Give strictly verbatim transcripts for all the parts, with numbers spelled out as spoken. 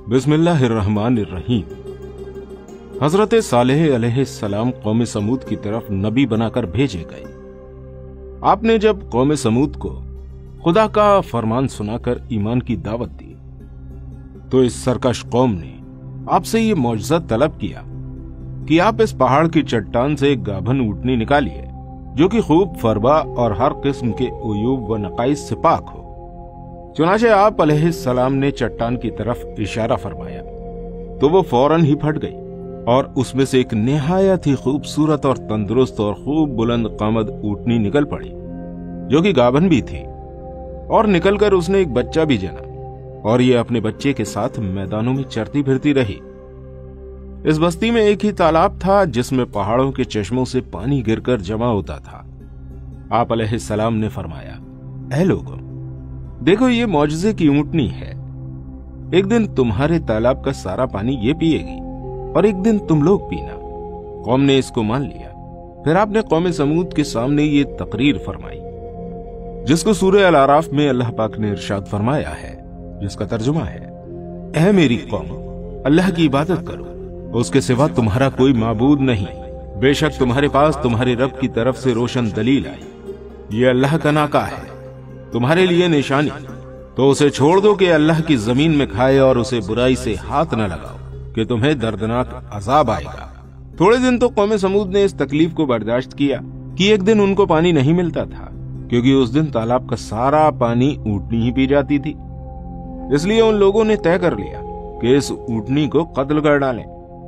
बिस्मिल्लाहिर्रहमानिर्रहीम। हजरत सालेह अलैहिस्सलाम कौम समूद की तरफ नबी बनाकर भेजे गए। आपने जब कौम समूद को खुदा का फरमान सुनाकर ईमान की दावत दी तो इस सरकश कौम ने आपसे ये मौजज़ा तलब किया कि आप इस पहाड़ की चट्टान से एक गाभन ऊँटनी निकालिए जो कि खूब फरबा और हर किस्म के उयूब व नकाइस से पाक हो। चुनाचे आप अलैहिस्सलाम ने चट्टान की तरफ इशारा फरमाया तो वो फौरन ही फट गई और उसमें से एक निहायत ही खूबसूरत और तंदुरुस्त और खूब बुलंद कामद ऊँटनी निकल पड़ी जो कि गाभन भी थी, और निकलकर उसने एक बच्चा भी जना और ये अपने बच्चे के साथ मैदानों में चरती फिरती रही। इस बस्ती में एक ही तालाब था जिसमें पहाड़ों के चश्मों से पानी गिरकर जमा होता था। आप अलैहिस्सलाम ने फरमाया, ऐ लोगों, देखो ये मौजज़े की ऊँटनी है। एक दिन तुम्हारे तालाब का सारा पानी ये पिएगी और एक दिन तुम लोग पीना। कौम ने इसको मान लिया। फिर आपने कौम समूद के सामने ये तकरीर फरमाई जिसको सूरह अल-आराफ में अल्लाह पाक ने इरशाद फरमाया है, जिसका तर्जुमा है, ऐ मेरी कौम, अल्लाह की इबादत करो, उसके सिवा तुम्हारा कोई माबूद नहीं। बेशक तुम्हारे पास तुम्हारे रब की तरफ से रोशन दलील आई। ये अल्लाह का नाका है, तुम्हारे लिए निशानी, तो उसे छोड़ दो कि अल्लाह की जमीन में खाए और उसे बुराई से हाथ न लगाओ कि तुम्हें दर्दनाक अजाब आएगा। थोड़े दिन तो कौम समूद ने इस तकलीफ को बर्दाश्त किया कि एक दिन उनको पानी नहीं मिलता था, क्योंकि उस दिन तालाब का सारा पानी ऊँटनी ही पी जाती थी। इसलिए उन लोगों ने तय कर लिया कि इस ऊँटनी को कत्ल कर डालें।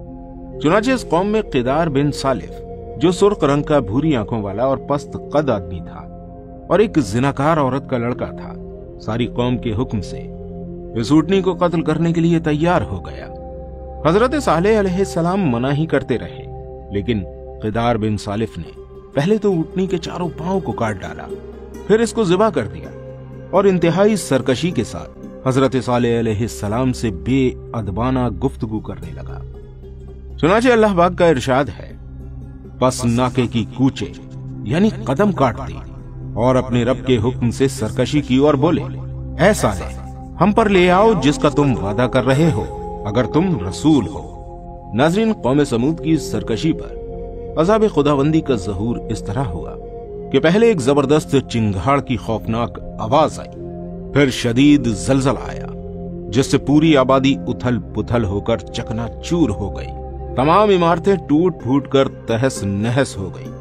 चुनाचे इस कौम में किदार बिन सालिफ, जो सुर्ख रंग का भूरी आंखों वाला और पस्त कद आदमी था और एक जिनाकार औरत का लड़का था, सारी कौम के हुक्म से इस ऊँटनी को कत्ल करने के लिए तैयार हो गया। हजरत सालेह अलैहिस्सलाम मना ही करते रहे, लेकिन किदार बिन सालिफ ने पहले तो ऊँटनी के चारों पांव को काट डाला, फिर इसको ज़िबा कर दिया और इंतहाई सरकशी के साथ हजरत सालेह अलैहिस्सलाम से बेअदबाना गुफ्तगू करने लगा। चुनाचे अल्लाह पाक का इरशाद है, बस नाके की कूचे यानी कदम काट दी और अपने रब के हुक्म से सरकशी की और बोले, ऐ सालेह, हम पर ले आओ जिसका तुम वादा कर रहे हो अगर तुम रसूल हो। नाज़रीन, कौम समूद की सरकशी पर अज़ाब खुदाबंदी का ज़हूर इस तरह हुआ कि पहले एक जबरदस्त चिंगाड़ की खौफनाक आवाज आई, फिर शदीद जलजला आया जिससे पूरी आबादी उथल पुथल होकर चकनाचूर हो गई। तमाम इमारतें टूट फूट कर तहस नहस हो गई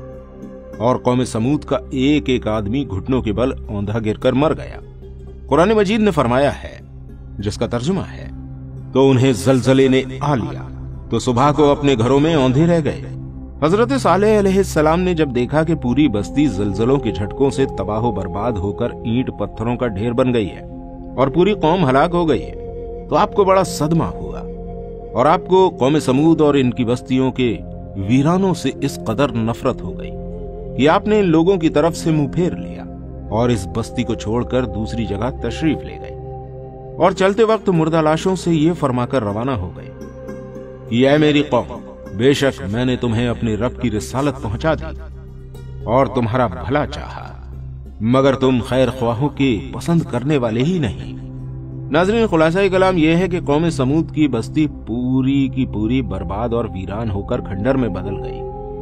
और कौम समूद का एक एक आदमी घुटनों के बल औंधा गिरकर मर गया। कुरान मजीद ने फरमाया है, जिसका तर्जुमा है, तो उन्हें जलजले ने आ लिया तो सुबह को अपने घरों में औंधे रह गए। हजरत सालेह अलैहिस्सलाम ने जब देखा कि पूरी बस्ती जलजलों के झटकों से तबाह बर्बाद होकर ईंट पत्थरों का ढेर बन गई है और पूरी कौम हलाक हो गई है, तो आपको बड़ा सदमा हुआ और आपको कौम समूद और इनकी बस्तियों के वीरानों से इस कदर नफरत हो गई कि आपने इन लोगों की तरफ से मुंह फेर लिया और इस बस्ती को छोड़कर दूसरी जगह तशरीफ ले गए और चलते वक्त मुर्दा लाशों से ये फरमाकर रवाना हो गए कि ऐ मेरी कौम, बेशक मैंने तुम्हें अपने रब की रिसालत पहुंचा दी और तुम्हारा भला चाहा, मगर तुम खैर ख्वाहों के पसंद करने वाले ही नहीं। नाज़रीन, खुलासा कलाम यह है कि कौम समूद की बस्ती पूरी की पूरी बर्बाद और वीरान होकर खंडर में बदल गई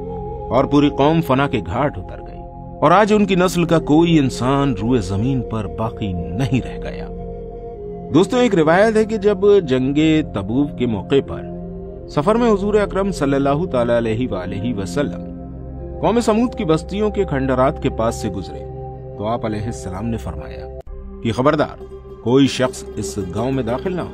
और पूरी कौम फना के घाट उतर गई और आज उनकी नस्ल का कोई इंसान रूए जमीन पर बाकी नहीं रह गया। दोस्तों, एक रिवायत है कि जब जंगे तबूक के मौके पर सफर में हुजूर अकरम सल्लल्लाहु ताला अलैहि वालैहि वसल्लम कौम समूद की बस्तियों के खंडरात के पास से गुजरे तो आप अलैहिस्सलाम ने फरमाया कि खबरदार, कोई शख्स इस गांव में दाखिल ना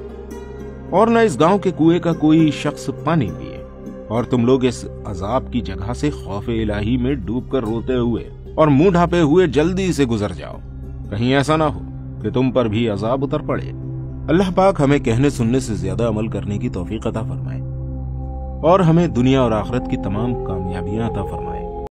हो और न इस गांव के कुएं का कोई शख्स पानी पिए और तुम लोग इस अजाब की जगह से खौफ इलाही में डूबकर रोते हुए और मुंह ढापे हुए जल्दी से गुजर जाओ, कहीं ऐसा ना हो कि तुम पर भी अजाब उतर पड़े। अल्लाह पाक हमें कहने सुनने से ज्यादा अमल करने की तौफीक अता फरमाए और हमें दुनिया और आखिरत की तमाम कामयाबियां अता फरमाए।